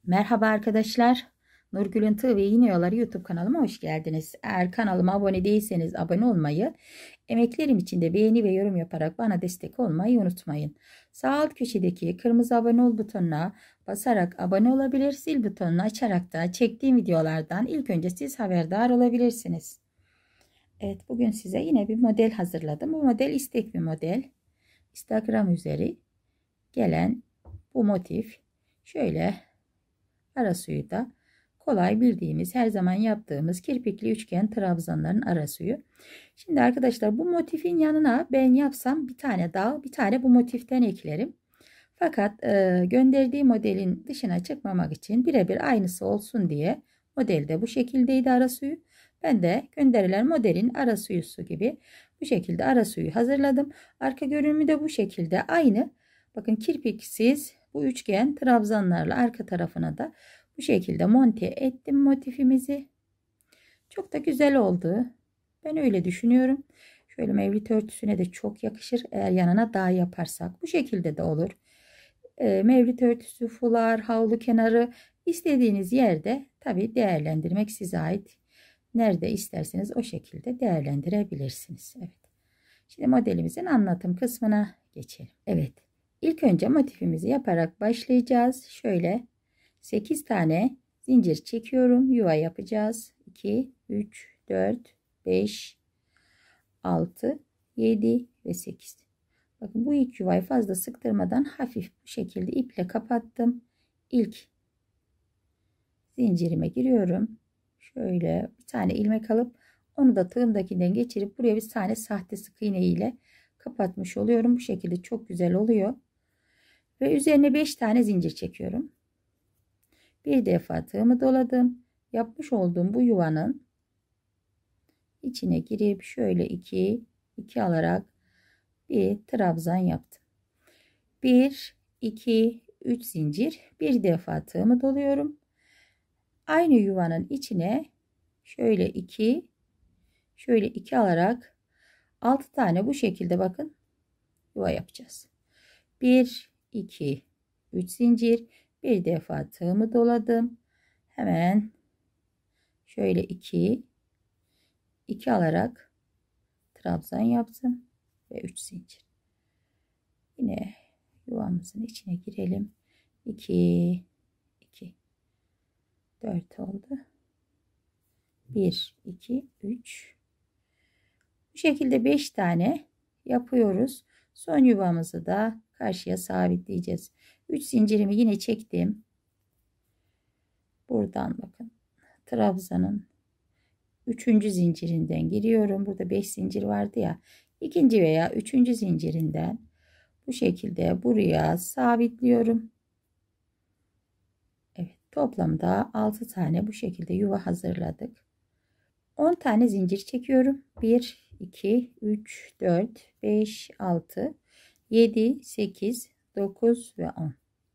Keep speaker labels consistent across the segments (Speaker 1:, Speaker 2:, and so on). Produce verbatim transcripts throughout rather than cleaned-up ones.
Speaker 1: Merhaba arkadaşlar. Nurgül'ün Tığ ve İğne Yolları YouTube kanalıma hoş geldiniz. Eğer kanalıma abone değilseniz abone olmayı, emeklerim için de beğeni ve yorum yaparak bana destek olmayı unutmayın. Sağ alt köşedeki kırmızı abone ol butonuna basarak abone olabilir, zil butonunu açarak da çektiğim videolardan ilk önce siz haberdar olabilirsiniz. Evet, bugün size yine bir model hazırladım. Bu model istek bir model. Instagram üzeri gelen bu motif şöyle. Ara suyu da kolay bildiğimiz, her zaman yaptığımız kirpikli üçgen trabzanların ara suyu. Şimdi arkadaşlar, bu motifin yanına ben yapsam bir tane daha bir tane bu motiften eklerim. Fakat e, gönderdiği modelin dışına çıkmamak için birebir aynısı olsun diye modelde bu şekildeydi ara suyu. Ben de gönderilen modelin ara suyusu gibi bu şekilde ara suyu hazırladım. Arka görünümü de bu şekilde aynı. Bakın, kirpiksiz bu üçgen trabzanlarla arka tarafına da bu şekilde monte ettim motifimizi. Çok da güzel oldu. Ben öyle düşünüyorum. Şöyle mevlüt örtüsüne de çok yakışır. Eğer yanına dağ yaparsak bu şekilde de olur. E, mevlüt örtüsü, fular, havlu kenarı, istediğiniz yerde tabi değerlendirmek size ait. Nerede isterseniz o şekilde değerlendirebilirsiniz. Evet. Şimdi modelimizin anlatım kısmına geçelim. Evet. İlk önce motifimizi yaparak başlayacağız. Şöyle sekiz tane zincir çekiyorum. Yuva yapacağız. iki, üç, dört, beş, altı, yedi ve sekiz. Bakın, bu ilk yuvayı fazla sıktırmadan hafif bu şekilde iple kapattım. İlk zincirime giriyorum. Şöyle bir tane ilmek alıp onu da tığımdakinden geçirip buraya bir tane sahte sık iğne ile kapatmış oluyorum. Bu şekilde çok güzel oluyor. Ve üzerine beş tane zincir çekiyorum. Bir defa tığımı doladım. Yapmış olduğum bu yuvanın içine girip şöyle iki iki alarak bir trabzan yaptım. bir iki üç zincir, bir defa tığımı doluyorum. Aynı yuvanın içine şöyle iki şöyle iki alarak altı tane bu şekilde bakın yuva yapacağız. bir iki üç zincir, bir defa tığımı doladım. Hemen şöyle iki iki alarak trabzan yaptım ve üç zincir. Yine yuvamızın içine girelim. iki iki dört oldu. bir iki üç. Bu şekilde beş tane yapıyoruz. Son yuvamızı da karşıya sabitleyeceğiz. üç zincirimi yine çektim. Buradan bakın, trabzanın üçüncü zincirinden giriyorum. Burada beş zincir vardı ya. İkinci veya üçüncü zincirinden bu şekilde buraya sabitliyorum. Evet, toplamda altı tane bu şekilde yuva hazırladık. on tane zincir çekiyorum. bir iki üç dört beş altı yedi sekiz dokuz ve on.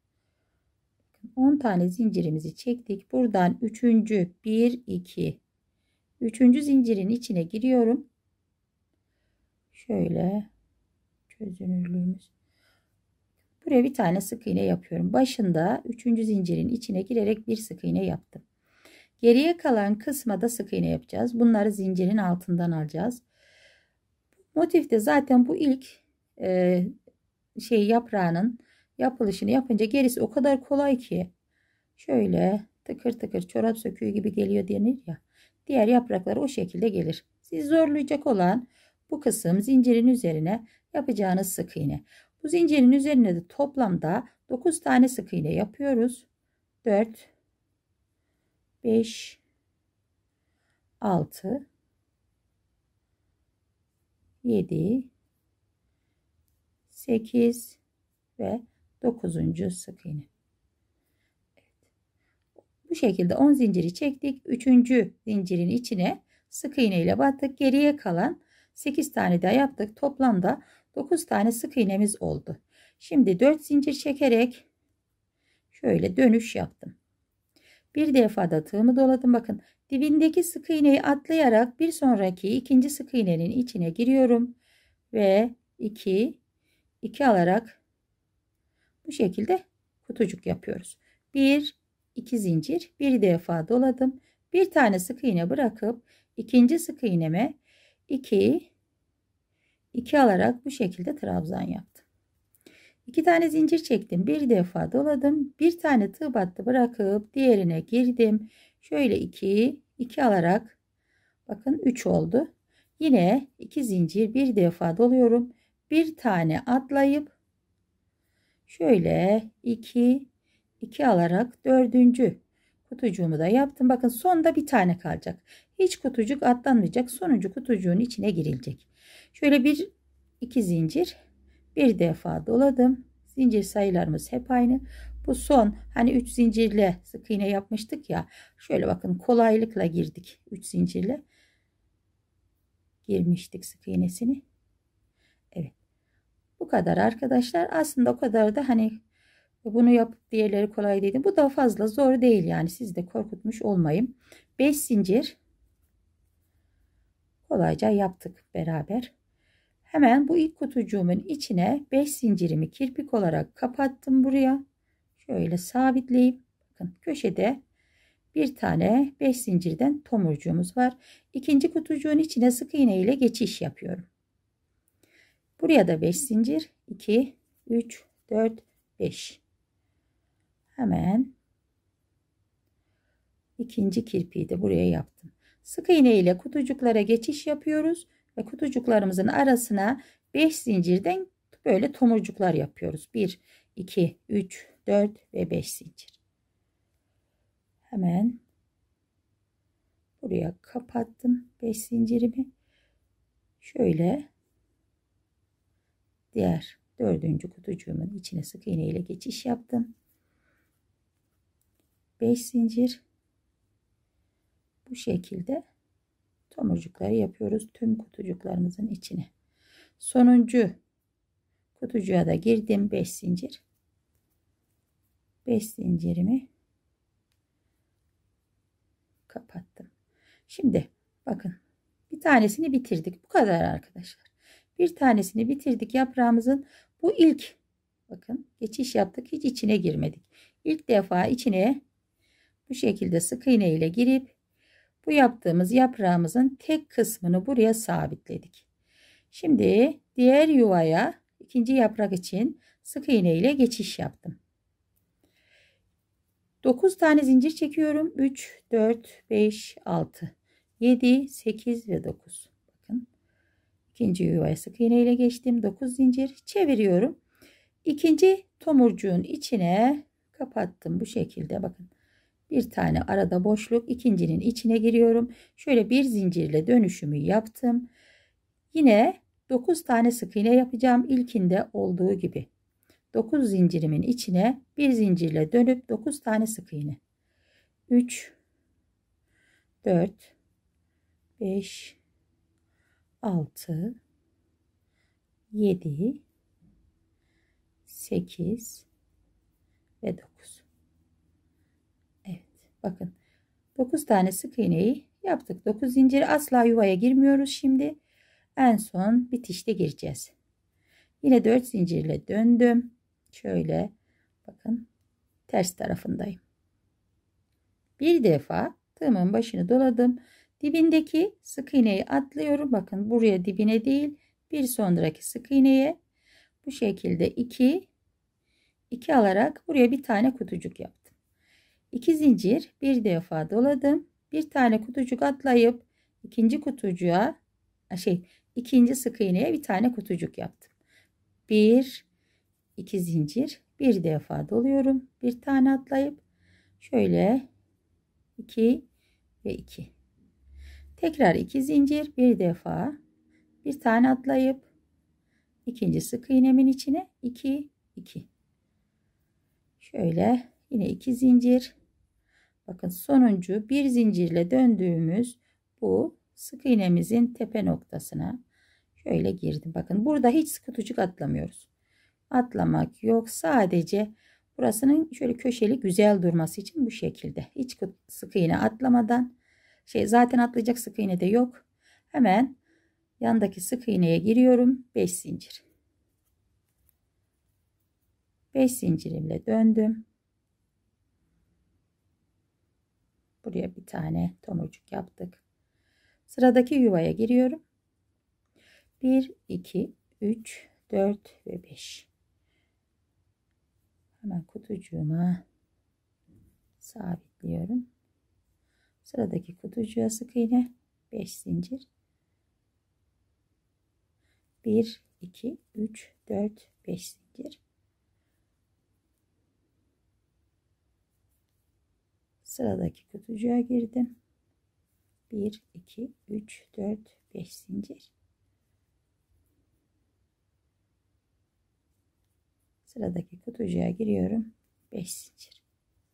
Speaker 1: on tane zincirimizi çektik. Buradan üçüncü bir iki üçüncü zincirin içine giriyorum. Şöyle çözünürlüğümüz. Buraya bir tane sık iğne yapıyorum. Başında üçüncü zincirin içine girerek bir sık iğne yaptım. Geriye kalan kısma da sık iğne yapacağız. Bunları zincirin altından alacağız. Motifte zaten bu ilk e, şey yaprağının yapılışını yapınca gerisi o kadar kolay ki. Şöyle tıkır tıkır çorap söküğü gibi geliyor denir ya. Diğer yapraklar o şekilde gelir. Siz zorlayacak olan bu kısım zincirin üzerine yapacağınız sık iğne. Bu zincirin üzerine de toplamda dokuz tane sık iğne yapıyoruz. dört beş altı yedi sekiz ve dokuzuncu sık iğne. Bu şekilde on zinciri çektik. üçüncü zincirin içine sık iğne ile battık. Geriye kalan sekiz tane daha yaptık. Toplamda dokuz tane sık iğnemiz oldu. Şimdi dört zincir çekerek şöyle dönüş yaptım. Bir defa da tığımı doladım. Bakın, dibindeki sık iğneyi atlayarak bir sonraki ikinci sık iğnenin içine giriyorum ve iki iki alarak bu şekilde kutucuk yapıyoruz. bir iki zincir, bir defa doladım. Bir tane sık iğne bırakıp ikinci sık iğneme iki iki alarak bu şekilde trabzan yaptım. iki tane zincir çektim. Bir defa doladım. Bir tane tığ battı bırakıp diğerine girdim. Şöyle iki iki alarak bakın üç oldu. Yine iki zincir bir defa doluyorum. Bir tane atlayıp şöyle iki iki alarak dördüncü kutucuğumu da yaptım. Bakın sonda bir tane kalacak. Hiç kutucuk atlanmayacak. Sonuncu kutucuğun içine girilecek. Şöyle bir iki zincir bir defa doladım. Zincir sayılarımız hep aynı. Bu son hani üç zincirle sık iğne yapmıştık ya. Şöyle bakın kolaylıkla girdik. üç zincirle girmiştik sık iğnesini. Evet. Bu kadar arkadaşlar. Aslında o kadar da hani bunu yapıp diğerleri kolay değil. Bu da fazla zor değil yani. Siz de korkutmuş olmayayım. beş zincir kolayca yaptık beraber. Hemen bu ilk kutucuğumun içine beş zincirimi kirpik olarak kapattım buraya. Şöyle sabitleyip bakın köşede bir tane beş zincirden tomurcuğumuz var. İkinci kutucuğun içine sık iğne ile geçiş yapıyorum. Buraya da beş zincir, iki, üç, dört, beş. Hemen ikinci kirpiği de buraya yaptım. Sık iğne ile kutucuklara geçiş yapıyoruz ve kutucuklarımızın arasına beş zincirden böyle tomurcuklar yapıyoruz. bir, iki, üç, dört ve beş zincir. Hemen buraya kapattım beş zincirimi. Şöyle diğer dördüncü kutucuğumun içine sık iğne ile geçiş yaptım. beş zincir. Bu şekilde tomurcukları yapıyoruz tüm kutucuklarımızın içine. Sonuncu kutucuğa da girdim beş zincir. beş zincirimi kapattım. Şimdi bakın bir tanesini bitirdik. Bu kadar arkadaşlar. Bir tanesini bitirdik yaprağımızın. Bu ilk bakın geçiş yaptık. Hiç içine girmedik. İlk defa içine bu şekilde sık iğne ile girip bu yaptığımız yaprağımızın tek kısmını buraya sabitledik. Şimdi diğer yuvaya ikinci yaprak için sık iğne ile geçiş yaptım. dokuz tane zincir çekiyorum. üç, dört, beş, altı, yedi, sekiz ve dokuz. Bakın. İkinci yuvaya sık iğne ile geçtim. dokuz zincir çeviriyorum. İkinci tomurcuğun içine kapattım bu şekilde. Bakın. Bir tane arada boşluk, ikincinin içine giriyorum. Şöyle bir zincirle dönüşümü yaptım. Yine dokuz tane sık iğne yapacağım ilkinde olduğu gibi. dokuz zincirimin içine bir zincirle dönüp dokuz tane sık iğne. üç, dört, beş, altı, yedi, sekiz ve dokuz. Evet, bakın dokuz tane sık iğneyi yaptık. dokuz zincir, asla yuvaya girmiyoruz şimdi. En son bitişte gireceğiz. Yine dört zincirle döndüm. Şöyle bakın ters tarafındayım. Bir defa tığımın başını doladım. Dibindeki sık iğneyi atlıyorum. Bakın buraya dibine değil bir sonraki sık iğneye bu şekilde iki iki alarak buraya bir tane kutucuk yaptım. iki zincir bir defa doladım. Bir tane kutucuk atlayıp ikinci kutucuğa şey ikinci sık iğneye bir tane kutucuk yaptım. bir iki zincir bir defa doluyorum. Bir tane atlayıp şöyle iki ve iki. Tekrar iki zincir bir defa bir tane atlayıp ikinci sık iğnemin içine iki iki. Şöyle yine iki zincir. Bakın sonuncu bir zincirle döndüğümüz bu sık iğnemizin tepe noktasına şöyle girdim. Bakın burada hiç kutucuk atlamıyoruz. Atlamak yok. Sadece burasının şöyle köşeli güzel durması için bu şekilde. Hiç sık iğne atlamadan şey zaten atlayacak sık iğne de yok. Hemen yandaki sık iğneye giriyorum. beş zincir. beş zincirimle döndüm. Buraya bir tane tomurcuk yaptık. Sıradaki yuvaya giriyorum. bir, iki, üç, dört ve beş. Hemen kutucuğuma sabitliyorum. Sıradaki kutucuğa sık iğne, beş zincir. bir, iki, üç, dört, beş zincir. Sıradaki kutucuğa girdim. bir, iki, üç, dört, beş zincir. Sıradaki kutucuğa giriyorum. beş zincir.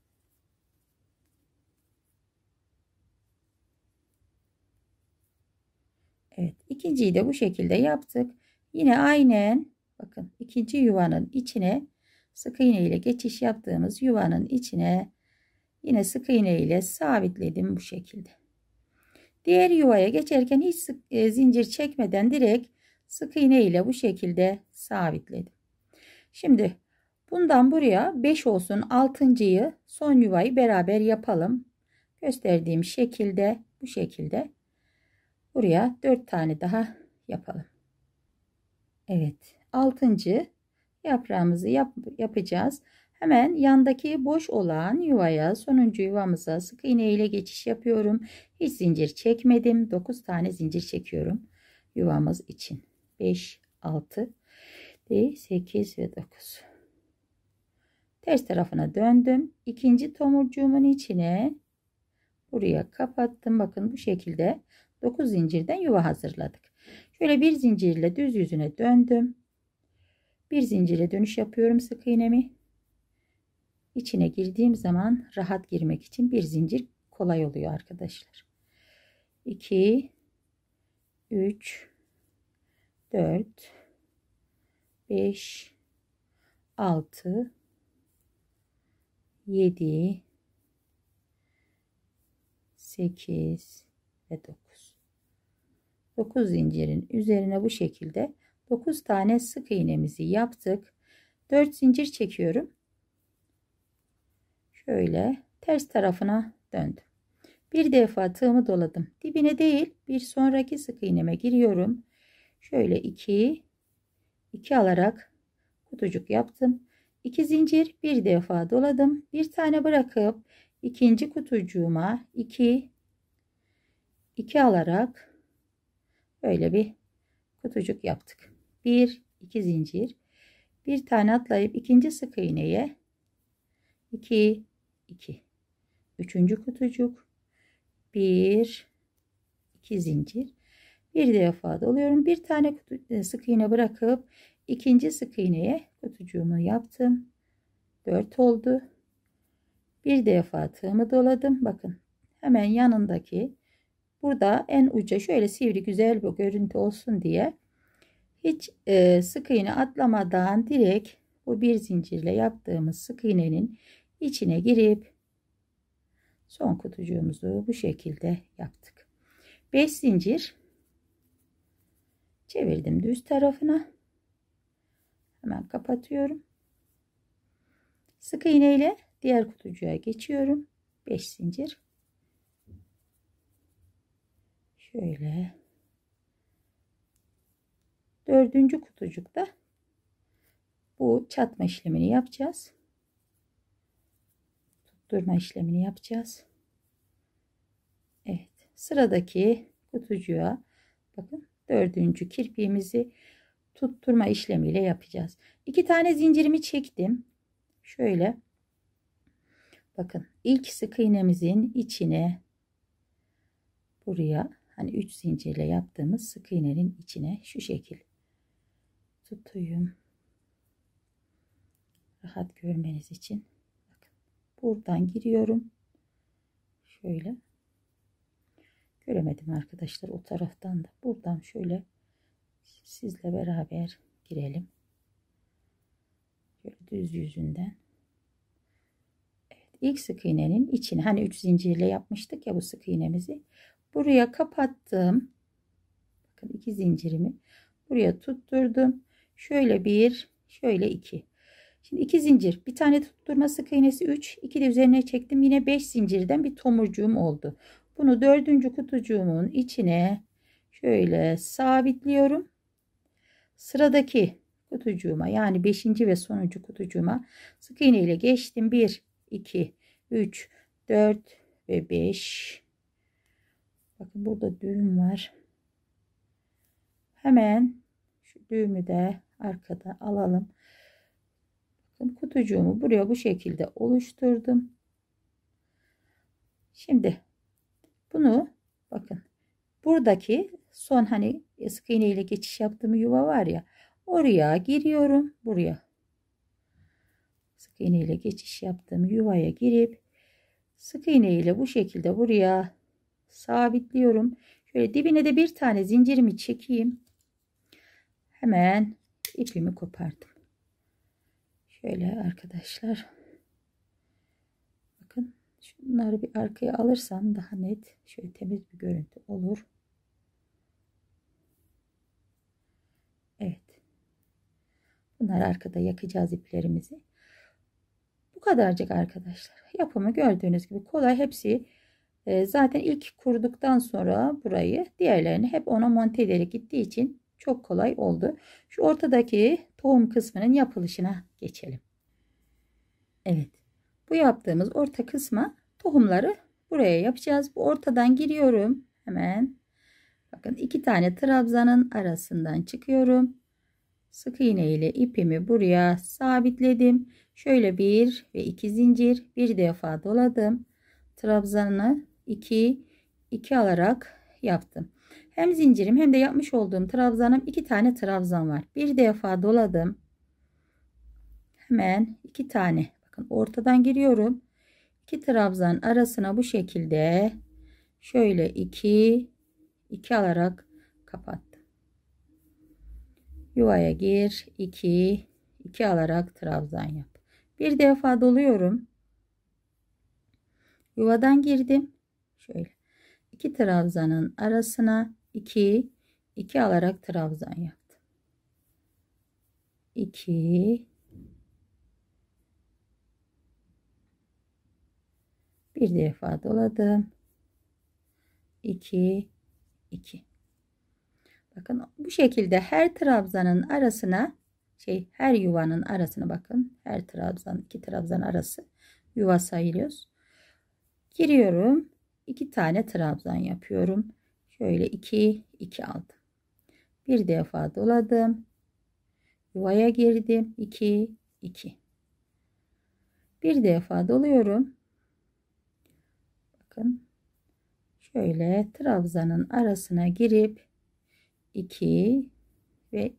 Speaker 1: Evet, ikinciyi de bu şekilde yaptık. Yine aynen bakın ikinci yuvanın içine sık iğne ile geçiş yaptığımız yuvanın içine yine sık iğne ile sabitledim bu şekilde. Diğer yuvaya geçerken hiç sık, e, zincir çekmeden direkt sık iğne ile bu şekilde sabitledim. Şimdi bundan buraya beş olsun, altıncıyı son yuvayı beraber yapalım. Gösterdiğim şekilde bu şekilde buraya dört tane daha yapalım. Evet, altıncı yaprağımızı yap, yapacağız. Hemen yandaki boş olan yuvaya, sonuncu yuvamıza sık iğne ile geçiş yapıyorum. Hiç zincir çekmedim. dokuz tane zincir çekiyorum yuvamız için. beş, altı, sekiz ve dokuz. Ters tarafına döndüm. İkinci tomurcuğumun içine buraya kapattım. Bakın bu şekilde dokuz zincirden yuva hazırladık. Şöyle bir zincirle düz yüzüne döndüm. Bir zincirle dönüş yapıyorum sık iğnemi. İçine girdiğim zaman rahat girmek için bir zincir kolay oluyor arkadaşlar. iki, üç, dört, beş, altı, yedi, sekiz ve dokuz. dokuz zincirin üzerine bu şekilde dokuz tane sık iğnemizi yaptık. dört zincir çekiyorum. Şöyle ters tarafına döndüm. Bir defa tığımı doladım. Dibine değil, bir sonraki sık iğneme giriyorum. Şöyle iki, iki alarak kutucuk yaptım. iki zincir, bir defa doladım. Bir tane bırakıp ikinci kutucuğuma iki, iki alarak böyle bir kutucuk yaptık. bir, iki zincir. Bir tane atlayıp ikinci sık iğneye iki, iki. Üçüncü kutucuk. bir, iki zincir. Bir defa doluyorum. Bir tane kutu, sık iğne bırakıp ikinci sık iğneye kutucuğumu yaptım. dört oldu. Bir defa tığımı doladım. Bakın hemen yanındaki burada en uca şöyle sivri güzel bir görüntü olsun diye hiç e, sık iğne atlamadan direkt bu bir zincirle yaptığımız sık iğnenin içine girip son kutucuğumuzu bu şekilde yaptık. beş zincir çevirdim düz tarafına. Hemen kapatıyorum. Sık iğne ile diğer kutucuğa geçiyorum. beş zincir. Şöyle. Dördüncü kutucukta bu çatma işlemini yapacağız. Tutturma işlemini yapacağız. Evet. Sıradaki kutucuğa bakın dördüncü kirpiğimizi tutturma işlemiyle yapacağız. İki tane zincirimi çektim. Şöyle. Bakın ilk sık iğnemizin içine buraya hani üç zincirle yaptığımız sık iğnenin içine şu şekil tutayım. Rahat görmeniz için. Bakın buradan giriyorum. Şöyle. Göremedim arkadaşlar o taraftan da. Buradan şöyle sizle beraber girelim. Şöyle düz yüzünden. Evet, ilk sık iğnenin içine hani üç zincirle yapmıştık ya bu sık iğnemizi. Buraya kapattım. Bakın iki zincirimi buraya tutturdum. Şöyle bir, şöyle iki. Şimdi iki zincir, bir tane tutturma sık iğnesi üç, iki de üzerine çektim. Yine beş zincirden bir tomurcuğum oldu. Bunu dördüncü kutucuğumun içine şöyle sabitliyorum. Sıradaki kutucuğuma, yani beşinci ve sonuncu kutucuğuma sık iğne ile geçtim. bir, iki, üç, dört ve beş. Bakın burada düğüm var. Hemen şu düğümü de arkada alalım. Bakın kutucuğumu buraya bu şekilde oluşturdum. Şimdi bunu bakın, buradaki son hani sık iğne ile geçiş yaptığım yuva var ya, oraya giriyorum. Buraya sık iğne ile geçiş yaptığım yuvaya girip sık iğne ile bu şekilde buraya sabitliyorum. Şöyle dibine de bir tane zincirimi çekeyim. Hemen ipimi kopardım. Şöyle arkadaşlar, bakın şunları bir arkaya alırsam daha net, şöyle temiz bir görüntü olur. Evet, bunlar arkada yakacağız iplerimizi. Bu kadarcık arkadaşlar. Yapımı gördüğünüz gibi kolay. Hepsi e, zaten ilk kurduktan sonra burayı, diğerlerini hep ona monte ederek gittiği için çok kolay oldu. Şu ortadaki tohum kısmının yapılışına geçelim. Evet, bu yaptığımız orta kısma tohumları buraya yapacağız. Bu ortadan giriyorum. Hemen bakın, iki tane trabzanın arasından çıkıyorum. Sık iğne ile ipimi buraya sabitledim. Şöyle bir ve iki zincir, bir defa doladım. Trabzanı iki iki alarak yaptım. Hem zincirim hem de yapmış olduğum trabzanım, iki tane trabzan var. Bir defa doladım. Hemen iki tane, bakın ortadan giriyorum. İki trabzan arasına bu şekilde şöyle iki iki alarak kapattım. Yuvaya gir, iki iki alarak trabzan yap. Bir defa doluyorum. Yuvadan girdim. Şöyle iki trabzanın arasına iki iki alarak trabzan yaptım. iki bir defa doladım. iki iki. Bakın bu şekilde her trabzanın arasına, şey her yuvanın arasına, bakın her trabzan, iki trabzan arası yuva sayıyoruz. Giriyorum. iki tane trabzan yapıyorum. Şöyle iki iki aldım. Bir defa doladım. Yuvaya girdim. iki iki. Bir defa doluyorum. Bakın şöyle trabzanın arasına girip iki ve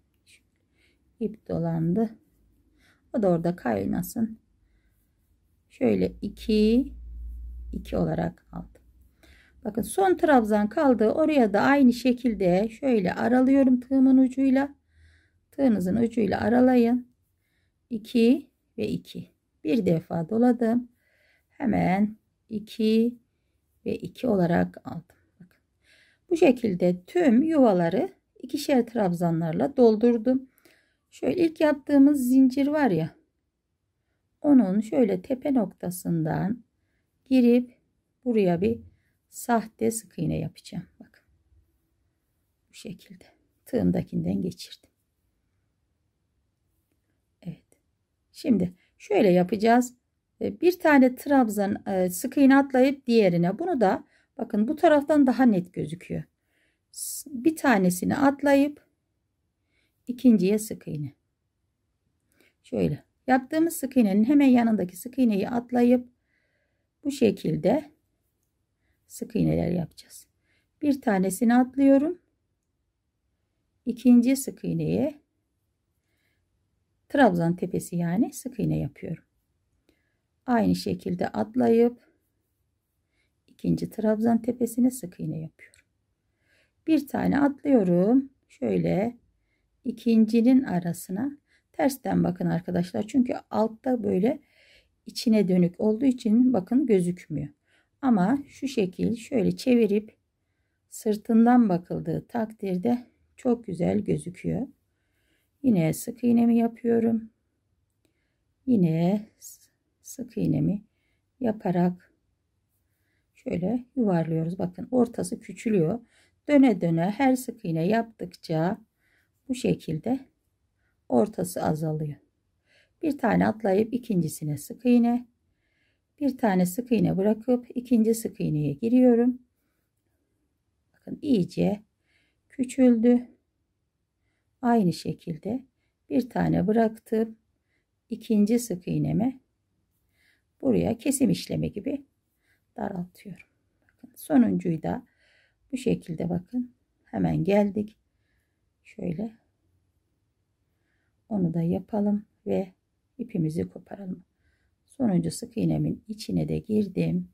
Speaker 1: ip dolandı. O da orada kaynasın. Şöyle iki iki olarak aldım. Bakın son trabzan kaldı. Oraya da aynı şekilde şöyle aralıyorum tığımın ucuyla. Tığınızın ucuyla aralayın. iki ve iki. Bir defa doladım. Hemen iki ve iki olarak aldım. Bakın. Bu şekilde tüm yuvaları ikişer trabzanlarla doldurdum. Şöyle ilk yaptığımız zincir var ya, onun şöyle tepe noktasından girip buraya bir sahte sık iğne yapacağım. Bakın bu şekilde tığımdakinden geçirdim. Evet, şimdi şöyle yapacağız. Bir tane trabzan sık iğne atlayıp diğerine, bunu da bakın bu taraftan daha net gözüküyor. Bir tanesini atlayıp ikinciye sık iğne. Şöyle yaptığımız sık iğnenin hemen yanındaki sık iğneyi atlayıp bu şekilde sık iğneler yapacağız. Bir tanesini atlıyorum. İkinci sık iğneye, trabzan tepesi yani, sık iğne yapıyorum. Aynı şekilde atlayıp ikinci trabzan tepesine sık iğne yapıyorum. Bir tane atlıyorum. Şöyle ikincinin arasına tersten bakın arkadaşlar. Çünkü altta böyle içine dönük olduğu için bakın gözükmüyor. Ama şu şekil şöyle çevirip sırtından bakıldığı takdirde çok güzel gözüküyor. Yine sık iğnemi yapıyorum. Yine sık iğnemi yaparak şöyle yuvarlıyoruz. Bakın ortası küçülüyor. Döne döne her sık iğne yaptıkça bu şekilde ortası azalıyor. Bir tane atlayıp ikincisine sık iğne, bir tane sık iğne bırakıp ikinci sık iğneye giriyorum. Bakın iyice küçüldü. Aynı şekilde bir tane bıraktım. İkinci sık iğneme buraya kesim işlemi gibi daraltıyorum. Bakın sonuncuyu da bu şekilde bakın hemen geldik. Şöyle onu da yapalım ve ipimizi koparalım. Sonuncu sık iğnemin içine de girdim.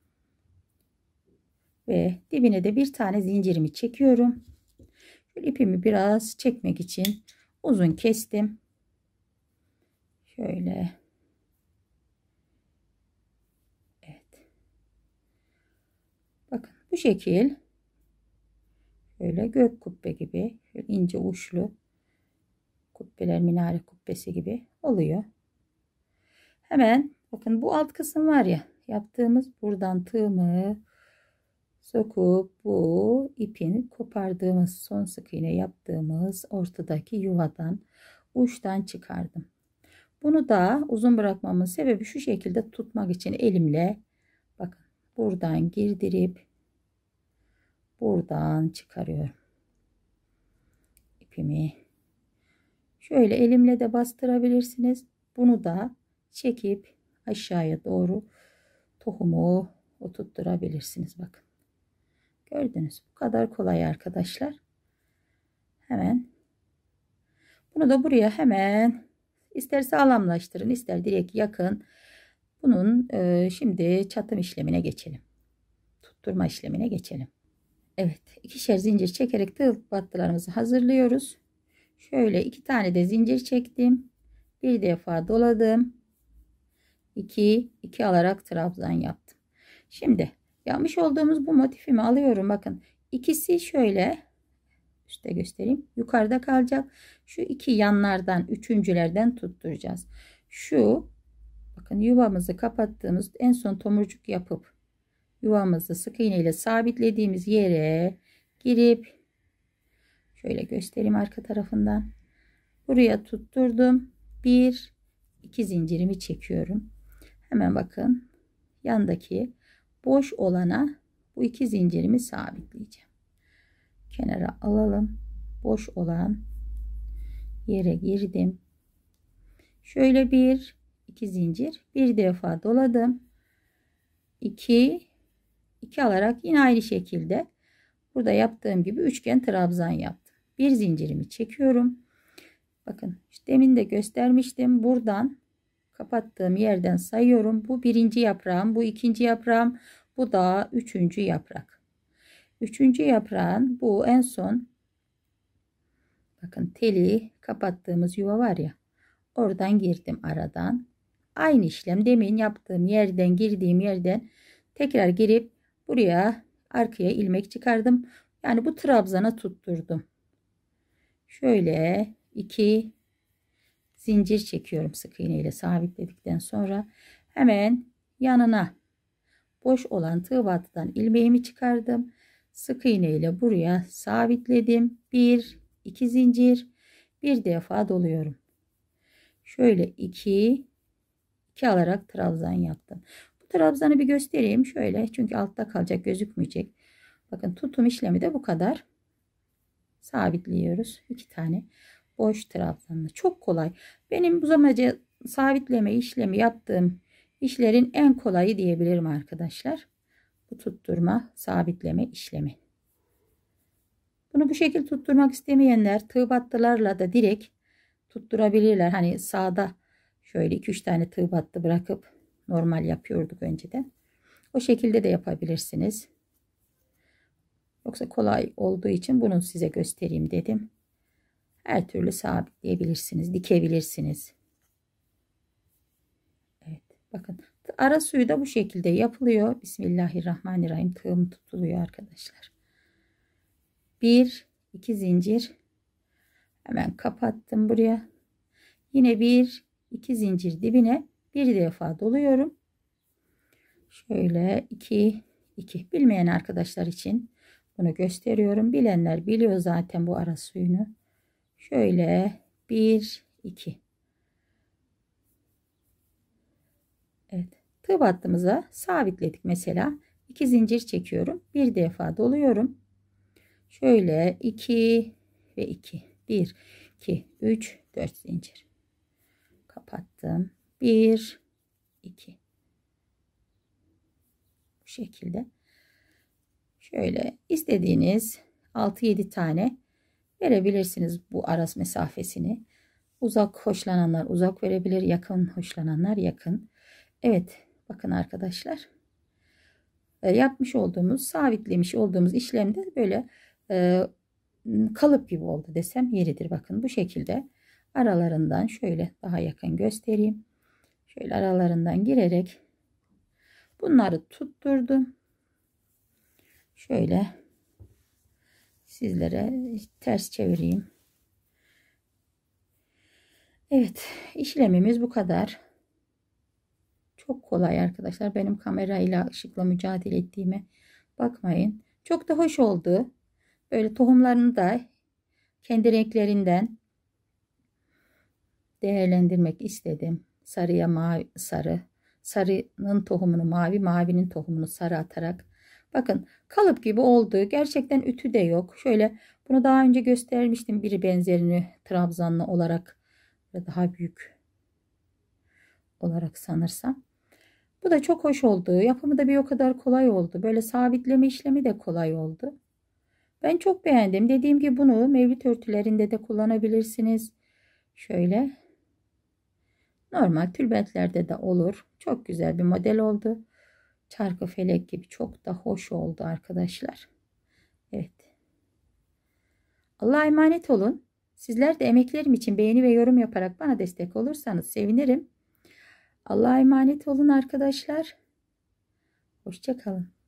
Speaker 1: Ve dibine de bir tane zincirimi çekiyorum. Şöyle ipimi biraz çekmek için uzun kestim. Şöyle. Evet. Bakın bu şekil. Şöyle gök kubbe gibi. Şöyle ince uçlu kubbeler, minare kubbesi gibi oluyor. Hemen bakın bu alt kısım var ya, yaptığımız buradan tığımı sokup bu ipin kopardığımız son sık iğne yaptığımız ortadaki yuvadan uçtan çıkardım. Bunu da uzun bırakmamın sebebi şu şekilde tutmak için elimle bakın buradan girdirip buradan çıkarıyorum ipimi. Şöyle elimle de bastırabilirsiniz. Bunu da çekip aşağıya doğru tohumu oturtturabilirsiniz. Bakın. Gördünüz. Bu kadar kolay arkadaşlar. Hemen bunu da buraya hemen ister sağlamlaştırın, ister direkt yakın. Bunun e, şimdi çatım işlemine geçelim. Tutturma işlemine geçelim. Evet, ikişer zincir çekerek tığ battılarımızı hazırlıyoruz. Şöyle iki tane de zincir çektim. Bir defa doladım. iki iki alarak trabzan yaptım. Şimdi yapmış olduğumuz bu motifimi alıyorum. Bakın ikisi şöyle üstte göstereyim. Yukarıda kalacak. Şu iki yanlardan, üçüncülerden tutturacağız. Şu bakın yuvamızı kapattığımız en son tomurcuk yapıp yuvamızı sık iğne ile sabitlediğimiz yere girip şöyle göstereyim arka tarafından. Buraya tutturdum. Bir, iki zincirimi çekiyorum. Hemen bakın yandaki boş olana bu iki zincirimi sabitleyeceğim. Kenara alalım. Boş olan yere girdim. Şöyle bir, iki zincir, bir defa doladım. iki, iki alarak yine aynı şekilde burada yaptığım gibi üçgen trabzan yaptım. Bir zincirimi çekiyorum. Bakın işte demin de göstermiştim. Buradan kapattığım yerden sayıyorum. Bu birinci yaprağım, bu ikinci yaprağım, bu da üçüncü yaprak. Üçüncü yaprağın bu en son bakın teli kapattığımız yuva var ya, oradan girdim aradan. Aynı işlem demin yaptığım yerden girdiğim yerden tekrar girip buraya arkaya ilmek çıkardım. Yani bu trabzana tutturdum. Şöyle iki zincir çekiyorum sık iğne ile sabitledikten sonra hemen yanına boş olan tığ battıdan ilmeğimi çıkardım. Sık iğne ile buraya sabitledim. Bir, iki zincir, bir defa doluyorum. Şöyle iki, iki alarak trabzan yaptım. Bu trabzanı bir göstereyim şöyle, çünkü altta kalacak, gözükmeyecek. Bakın tutum işlemi de bu kadar. Sabitliyoruz. iki tane boş trabzanla. Çok kolay. Benim bu zamaca sabitleme işlemi yaptığım işlerin en kolayı diyebilirim arkadaşlar. Bu tutturma, sabitleme işlemi. Bunu bu şekilde tutturmak istemeyenler tığ battılarla da direkt tutturabilirler. Hani sağda şöyle iki üç tane tığ battı bırakıp normal yapıyorduk önceden. O şekilde de yapabilirsiniz. Yoksa kolay olduğu için bunu size göstereyim dedim. Her türlü sabitleyebilirsiniz, dikebilirsiniz. Evet, bakın ara suyu da bu şekilde yapılıyor. Bismillahirrahmanirrahim. Tığım tutuluyor arkadaşlar. Bir, iki zincir. Hemen kapattım buraya. Yine bir, iki zincir dibine bir defa doluyorum. Şöyle iki iki, bilmeyen arkadaşlar için bunu gösteriyorum. Bilenler biliyor zaten bu ara suyunu. Şöyle bir iki. Evet, tığ battığımıza sabitledik. Mesela iki zincir çekiyorum, bir defa doluyorum. Şöyle iki ve iki, bir iki üç dört zincir kapattım. bir iki, bu şekilde. Şöyle istediğiniz altı yedi tane verebilirsiniz bu aras mesafesini. Uzak hoşlananlar uzak verebilir, yakın hoşlananlar yakın. Evet, bakın arkadaşlar, e, yapmış olduğumuz, sabitlemiş olduğumuz işlemde böyle e, kalıp gibi oldu desem yeridir. Bakın bu şekilde aralarından şöyle daha yakın göstereyim. Şöyle aralarından girerek bunları tutturdum. Şöyle sizlere ters çevireyim. Evet, işlemimiz bu kadar. Çok kolay arkadaşlar. Benim kamerayla, ışıkla mücadele ettiğime bakmayın. Çok da hoş oldu. Böyle tohumlarını da kendi renklerinden değerlendirmek istedim. Sarıya mavi, sarı, sarının tohumunu mavi, mavinin tohumunu sarı atarak. Bakın kalıp gibi oldu. Gerçekten ütü de yok. Şöyle bunu daha önce göstermiştim. Biri benzerini trabzanlı olarak ve daha büyük olarak sanırsam. Bu da çok hoş oldu. Yapımı da bir o kadar kolay oldu. Böyle sabitleme işlemi de kolay oldu. Ben çok beğendim. Dediğim gibi bunu mevlüt örtülerinde de kullanabilirsiniz. Şöyle normal tülbentlerde de olur. Çok güzel bir model oldu. Çarkı felek gibi çok da hoş oldu arkadaşlar. Evet. Allah'a emanet olun. Sizler de emeklerim için beğeni ve yorum yaparak bana destek olursanız sevinirim. Allah'a emanet olun arkadaşlar. Hoşça kalın.